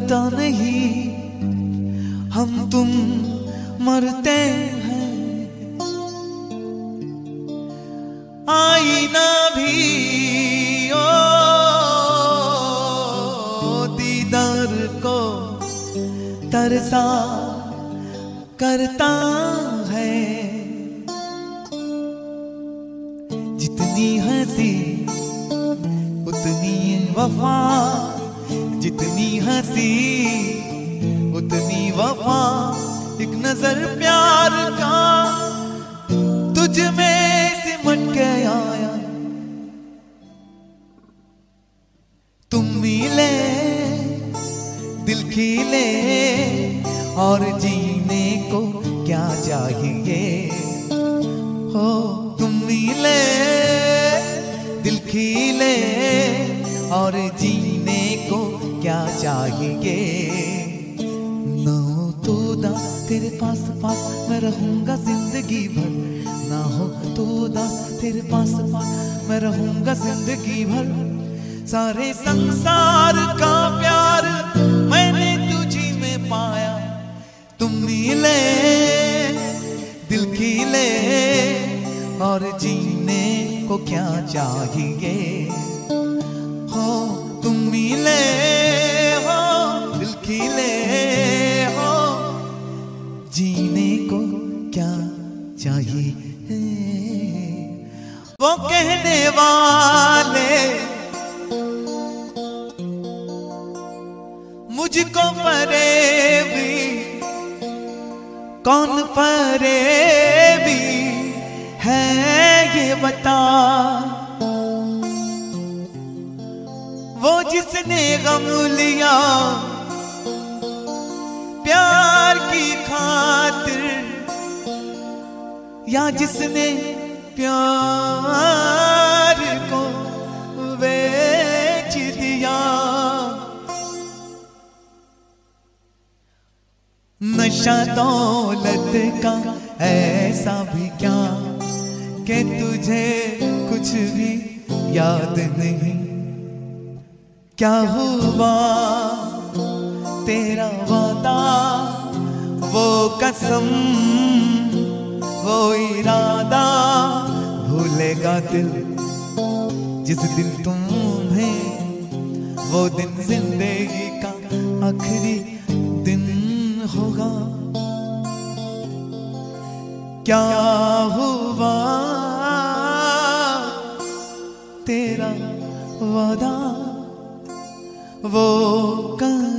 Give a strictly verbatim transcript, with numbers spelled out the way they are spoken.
लगता नहीं हम तुम मरते हैं। आईना भी ओ दीदार को तरसा करता है। जितनी हंसी उतनी वफा, जितनी हंसी उतनी वफा। एक नजर प्यार का तुझ में सिमट के आया। तुम मिले दिल खिले और जीने को क्या चाहिए हो। तुम मिले दिल खिले और जीने को क्या चाहिए। ना हो तो दास तेरे पास पास मैं रहूंगा जिंदगी भर। ना हो तो दास तेरे पास पास मैं रहूंगा जिंदगी भर। सारे संसार का प्यार मैंने तुझी में पाया। तुम मिले दिल खिले और जीने को क्या चाहिए हो। तुम मिले हो दिल खिले हो, जीने को क्या चाहिए। वो कहने वाले मुझको फरेबी कौन फरेबी है ये बता। वो जिसने गम लिया प्यार की खातिर, या जिसने प्यार को बेच दिया। नशा दौलत का ऐसा भी क्या कि तुझे कुछ भी याद नहीं। क्या हुआ तेरा वादा, वो कसम वो इरादा। भूलेगा दिल जिस दिन तुम्हें, वो दिन जिंदगी का आखिरी दिन होगा। क्या हुआ तेरा वादा, वो